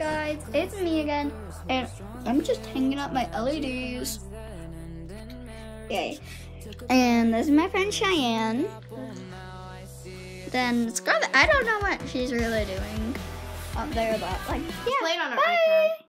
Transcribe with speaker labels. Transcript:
Speaker 1: guys, it's me again, and I'm just hanging up my LEDs. Yay. And this is my friend Cheyenne. Then Scarlett, I don't know what she's really doing up there, but like, yeah.
Speaker 2: Playing on her
Speaker 1: bye.
Speaker 2: iPad.